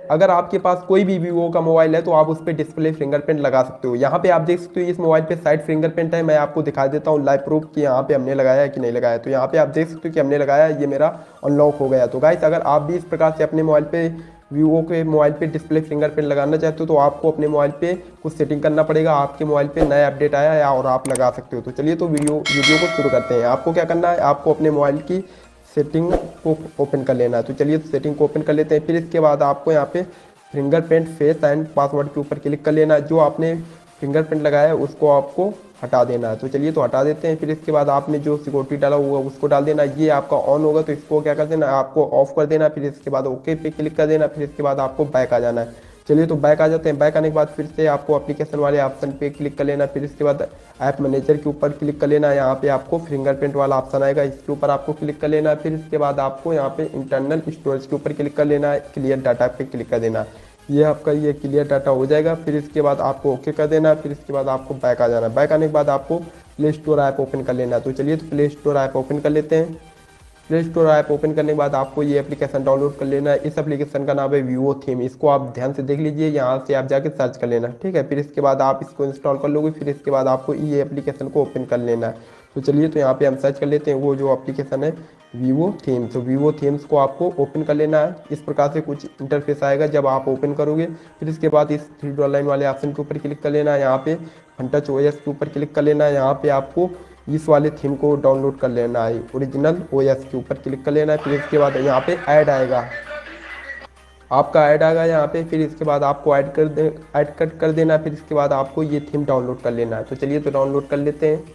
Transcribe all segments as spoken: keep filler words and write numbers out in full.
अगर आपके पास कोई भी वीवो का मोबाइल है तो आप उस पर डिस्प्ले फिंगरप्रिंट लगा सकते हो। यहाँ पे आप देख सकते हो इस मोबाइल पे साइड फिंगरप्रिंट है, मैं आपको दिखा देता हूँ लाइव प्रूफ कि यहाँ पे हमने लगाया है कि नहीं लगाया। तो यहाँ पे आप देख सकते हो कि हमने लगाया है, ये मेरा अनलॉक हो गया। तो गाइस अगर आप भी इस प्रकार से अपने मोबाइल पे वीवो के मोबाइल पे डिस्प्ले फिंगरप्रिंट लगाना चाहते हो तो आपको अपने मोबाइल पे कुछ सेटिंग करना पड़ेगा। आपके मोबाइल पे नया अपडेट आया है और आप लगा सकते हो। तो चलिए तो वीडियो वीडियो को शुरू करते हैं। आपको क्या करना है, आपको अपने मोबाइल की सेटिंग को ओपन कर लेना है। तो चलिए सेटिंग को ओपन कर लेते हैं। फिर इसके बाद आपको यहाँ पे फिंगरप्रिंट फेस एंड पासवर्ड के ऊपर क्लिक कर लेना है। जो आपने फिंगरप्रिंट लगाया है उसको आपको हटा देना है। तो चलिए तो हटा देते हैं। फिर इसके बाद आपने जो सिक्योरिटी डाला हुआ उसको डाल देना। ये आपका ऑन होगा तो इसको क्या कर देना, आपको ऑफ कर देना। फिर इसके बाद ओके पे क्लिक कर देना। फिर इसके बाद आपको बैक आ जाना है। चलिए तो बैक आ जाते हैं। बैक आने के बाद फिर से आपको एप्लीकेशन वाले ऑप्शन पे क्लिक कर लेना। फिर इसके बाद ऐप मैनेजर के ऊपर क्लिक कर लेना। यहाँ पे आपको फिंगरप्रिंट वाला ऑप्शन आएगा, इसके ऊपर आपको क्लिक कर लेना। फिर इसके बाद आपको यहाँ पे इंटरनल स्टोरेज के ऊपर क्लिक कर लेना है, क्लियर डाटा पे क्लिक कर देना। ये आपका ये क्लियर डाटा हो जाएगा। फिर इसके बाद आपको ओके कर देना। फिर इसके बाद आपको बैक आ जाना। बैक आने के बाद आपको प्ले स्टोर ऐप ओपन कर लेना। तो चलिए तो प्ले स्टोर ऐप ओपन कर लेते हैं। प्ले स्टोर ऐप ओपन करने के बाद आपको ये एप्लीकेशन डाउनलोड कर लेना है। इस एप्लीकेशन का नाम है वीवो थीम। इसको आप ध्यान से देख लीजिए, यहाँ से आप जाके सर्च कर लेना, ठीक है। फिर इसके बाद आप इसको इंस्टॉल कर लोगे। फिर इसके बाद आपको ये एप्लीकेशन को ओपन कर लेना है। तो चलिए तो यहाँ पे हम सर्च कर लेते हैं वो जो एप्लीकेशन है वीवो थीम। तो वीवो थीम्स को आपको ओपन कर लेना है। इस प्रकार से कुछ इंटरफेस आएगा जब आप ओपन करोगे। फिर इसके बाद इस थ्री डॉट लाइन वाले ऑप्शन के ऊपर क्लिक कर लेना है। यहाँ पे फंटच ओएस के ऊपर क्लिक कर लेना है। यहाँ पे आपको इस वाले थीम को डाउनलोड कर लेना है, ओरिजिनल ओएस के ऊपर क्लिक कर लेना है। फिर इसके बाद यहाँ पे ऐड आएगा, आपका ऐड आएगा यहाँ पे। फिर इसके बाद आपको ऐड कर दे ऐड कट कर देना। फिर इसके बाद आपको ये थीम डाउनलोड कर लेना है। तो चलिए तो डाउनलोड कर लेते हैं।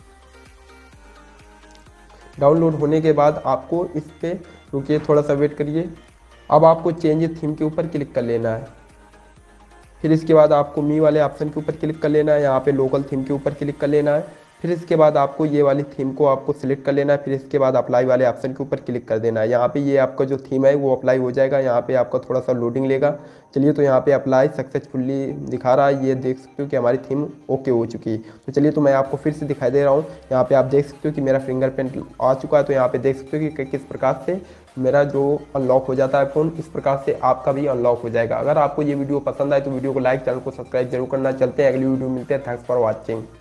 डाउनलोड होने के बाद आपको इस पर रुकिए, थोड़ा सा वेट करिए। अब आपको चेंज थीम के ऊपर क्लिक कर लेना है। फिर इसके बाद आपको मी वाले ऑप्शन के ऊपर क्लिक कर लेना है। यहाँ पे लोकल थीम के ऊपर क्लिक कर लेना है। फिर इसके बाद आपको ये वाली थीम को आपको सिलेक्ट कर लेना है। फिर इसके बाद अप्लाई वाले ऑप्शन के ऊपर क्लिक कर देना है। यहाँ पे ये आपका जो थीम है वो अप्लाई हो जाएगा। यहाँ पे आपका थोड़ा सा लोडिंग लेगा। चलिए तो यहाँ पे अप्लाई सक्सेसफुली दिखा रहा है, ये देख सकते हो कि हमारी थीम ओके हो चुकी है। तो चलिए तो मैं आपको फिर से दिखाई दे रहा हूँ। यहाँ पे आप देख सकते हो कि मेरा फिंगरप्रिंट आ चुका है। तो यहाँ पे देख सकते हो कि किस प्रकार से मेरा जो अनलॉक हो जाता है फ़ोन, इस प्रकार से आपका भी अनलॉक हो जाएगा। अगर आपको ये वीडियो पसंद आए तो वीडियो को लाइक, चैनल को सब्सक्राइब जरूर करना। चलते हैं अगली वीडियो मिलते हैं। Thanks for watching.